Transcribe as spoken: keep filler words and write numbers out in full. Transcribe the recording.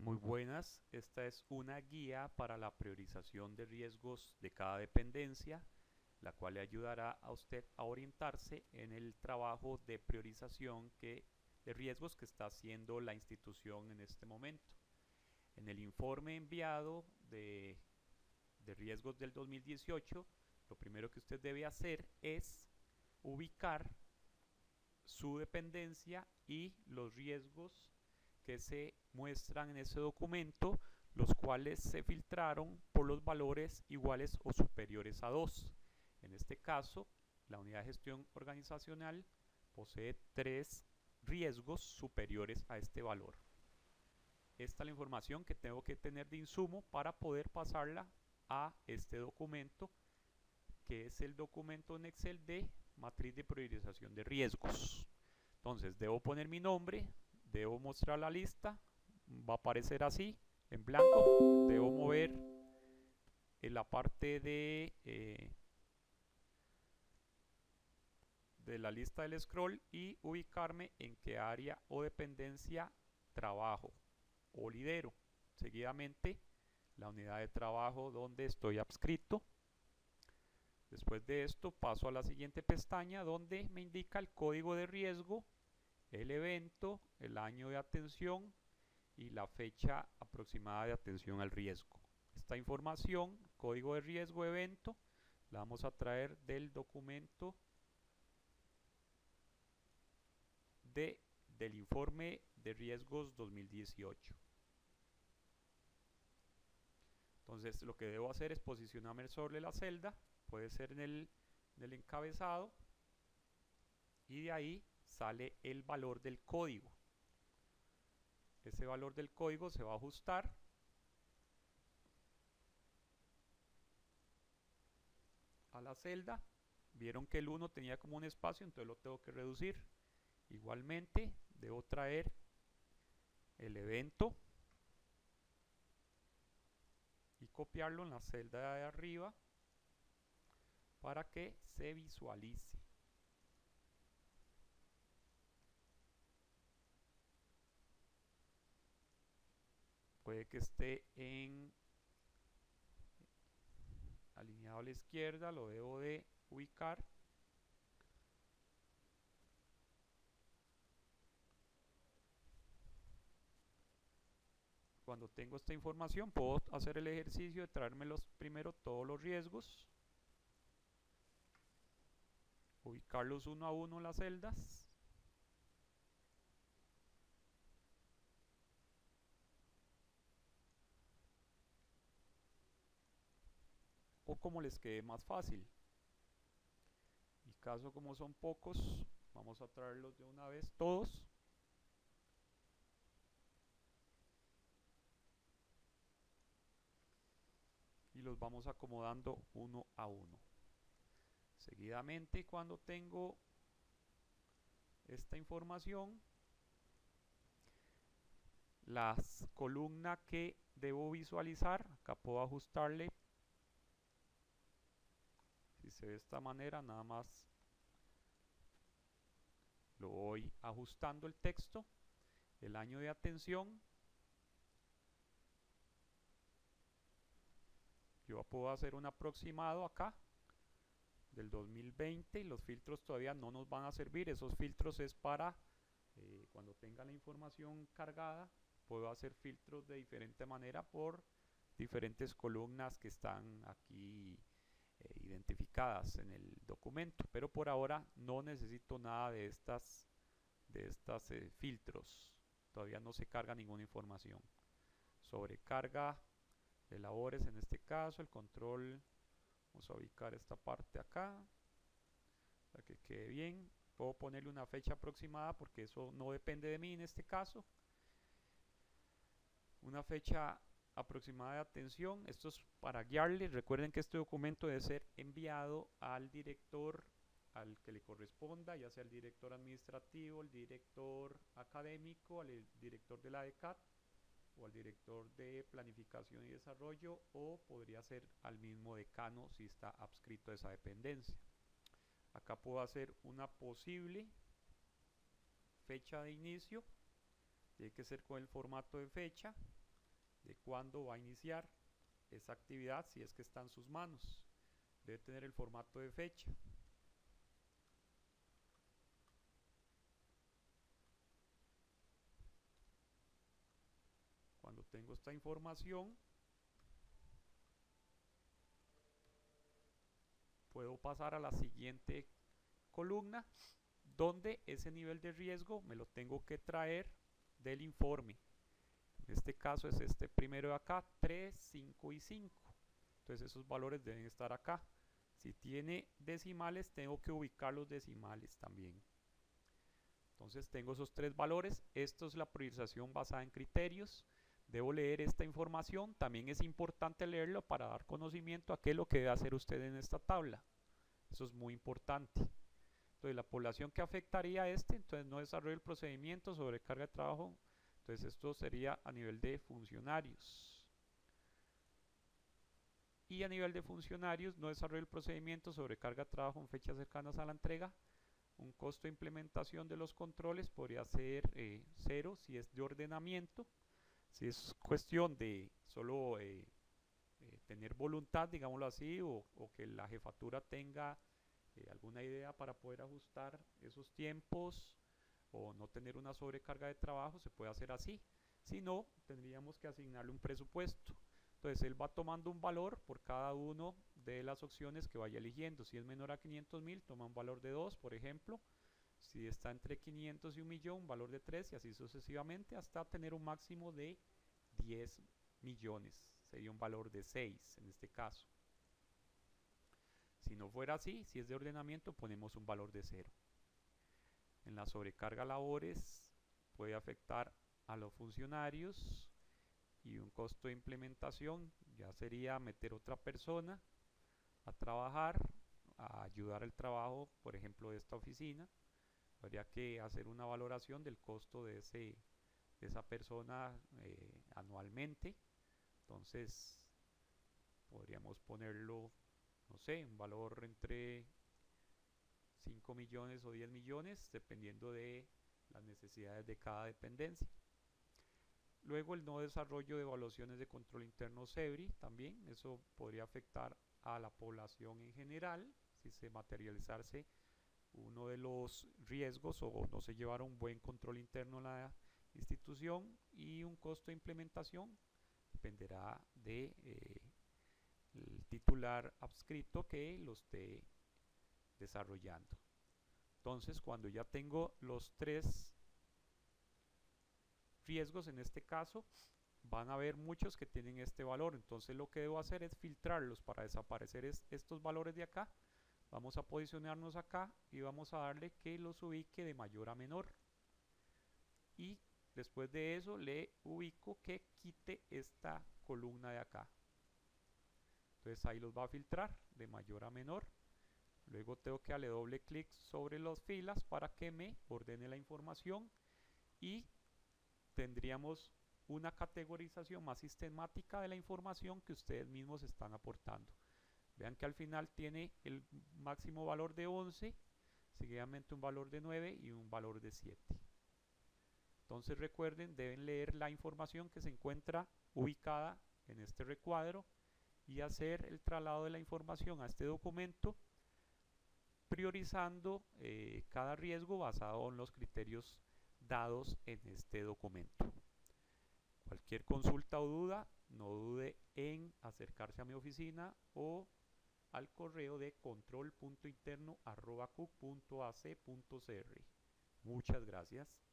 Muy buenas, esta es una guía para la priorización de riesgos de cada dependencia, la cual le ayudará a usted a orientarse en el trabajo de priorización que, de riesgos que está haciendo la institución en este momento. En el informe enviado de, de riesgos del dos mil dieciocho, lo primero que usted debe hacer es ubicar su dependencia y los riesgos que se muestran en ese documento, los cuales se filtraron por los valores iguales o superiores a dos. En este caso, la unidad de gestión organizacional posee tres riesgos superiores a este valor. Esta es la información que tengo que tener de insumo para poder pasarla a este documento, que es el documento en Excel de matriz de priorización de riesgos. Entonces debo poner mi nombre, debo mostrar la lista, va a aparecer así en blanco, debo mover en la parte de, eh, de la lista del scroll y ubicarme en qué área o dependencia trabajo o lidero. Seguidamente la unidad de trabajo donde estoy adscrito. Después de esto paso a la siguiente pestaña donde me indica el código de riesgo, el evento, el año de atención y la fecha aproximada de atención al riesgo. Esta información, código de riesgo, evento, la vamos a traer del documento de, del informe de riesgos dos mil dieciocho. Entonces lo que debo hacer es posicionarme sobre la celda, puede ser en el, en el encabezado, y de ahí sale el valor del código. Ese valor del código se va a ajustar a la celda. Vieron que el uno tenía como un espacio, entonces lo tengo que reducir. Igualmente debo traer el evento y copiarlo en la celda de arriba para que se visualice. Puede que esté en alineado a la izquierda, lo debo de ubicar. Cuando tengo esta información puedo hacer el ejercicio de traérmelos primero todos los riesgos, ubicarlos uno a uno en las celdas, o como les quede más fácil. Y caso como son pocos, vamos a traerlos de una vez todos. Y los vamos acomodando uno a uno. Seguidamente, cuando tengo esta información, la columna que debo visualizar, acá puedo ajustarle. Si se ve de esta manera, nada más lo voy ajustando el texto, el año de atención. Yo puedo hacer un aproximado acá del dos mil veinte. Los filtros todavía no nos van a servir, esos filtros es para eh, cuando tenga la información cargada, puedo hacer filtros de diferente manera por diferentes columnas que están aquí eh, identificadas en el documento, pero por ahora no necesito nada de estas de estas eh, filtros, todavía no se carga ninguna información. Sobrecarga de labores, en este caso el control, vamos a ubicar esta parte acá para que quede bien. Puedo ponerle una fecha aproximada porque eso no depende de mí en este caso. Una fecha aproximada de atención, esto es para guiarles. Recuerden que este documento debe ser enviado al director al que le corresponda, ya sea el director administrativo, el director académico, al director de la D C A T o al director de planificación y desarrollo, o podría ser al mismo decano si está adscrito a esa dependencia. Acá puedo hacer una posible fecha de inicio, tiene que ser con el formato de fecha. de cuándo va a iniciar esa actividad si es que está en sus manos. Debe tener el formato de fecha. Cuando tengo esta información, puedo pasar a la siguiente columna, donde ese nivel de riesgo me lo tengo que traer del informe. En este caso es este primero de acá, tres, cinco y cinco. Entonces esos valores deben estar acá. Si tiene decimales, tengo que ubicar los decimales también. Entonces tengo esos tres valores. Esto es la priorización basada en criterios. Debo leer esta información. También es importante leerlo para dar conocimiento a qué es lo que debe hacer usted en esta tabla. Eso es muy importante. Entonces la población que afectaría a este, entonces no desarrollo el procedimiento sobre carga de trabajo. Entonces esto sería a nivel de funcionarios. Y a nivel de funcionarios no desarrollo el procedimiento sobre carga de trabajo en fechas cercanas a la entrega. Un costo de implementación de los controles podría ser eh, cero si es de ordenamiento. Si es cuestión de solo eh, eh, tener voluntad, digámoslo así, o, o que la jefatura tenga eh, alguna idea para poder ajustar esos tiempos o no tener una sobrecarga de trabajo, se puede hacer así. Si no, tendríamos que asignarle un presupuesto. Entonces él va tomando un valor por cada una de las opciones que vaya eligiendo. Si es menor a quinientos mil, toma un valor de dos, por ejemplo. Si está entre quinientos y un millón, un valor de tres, y así sucesivamente hasta tener un máximo de diez millones. Sería un valor de seis en este caso. Si no fuera así, si es de ordenamiento, ponemos un valor de cero. En la sobrecarga labores puede afectar a los funcionarios y un costo de implementación ya sería meter otra persona a trabajar, a ayudar al trabajo, por ejemplo, de esta oficina. Habría que hacer una valoración del costo de, ese, de esa persona eh, anualmente. Entonces podríamos ponerlo, no sé, un valor entre cinco millones o diez millones, dependiendo de las necesidades de cada dependencia. Luego el no desarrollo de evaluaciones de control interno SEBRI también, eso podría afectar a la población en general, si se materializase uno de los riesgos o no se llevara un buen control interno en la institución, y un costo de implementación dependerá de eh, el titular adscrito que lo esté desarrollando. Entonces, cuando ya tengo los tres riesgos, en este caso van a haber muchos que tienen este valor, entonces lo que debo hacer es filtrarlos para desaparecer es, estos valores de acá. Vamos a posicionarnos acá y vamos a darle que los ubique de mayor a menor, y después de eso le ubico que quite esta columna de acá. Entonces ahí los va a filtrar de mayor a menor. Luego tengo que darle doble clic sobre las filas para que me ordene la información, y tendríamos una categorización más sistemática de la información que ustedes mismos están aportando. Vean que al final tiene el máximo valor de once, seguidamente un valor de nueve y un valor de siete. Entonces recuerden, deben leer la información que se encuentra ubicada en este recuadro y hacer el traslado de la información a este documento, priorizando eh, cada riesgo basado en los criterios dados en este documento. Cualquier consulta o duda, no dude en acercarse a mi oficina o al correo de control punto interno arroba cuc punto a c punto c r. Muchas gracias.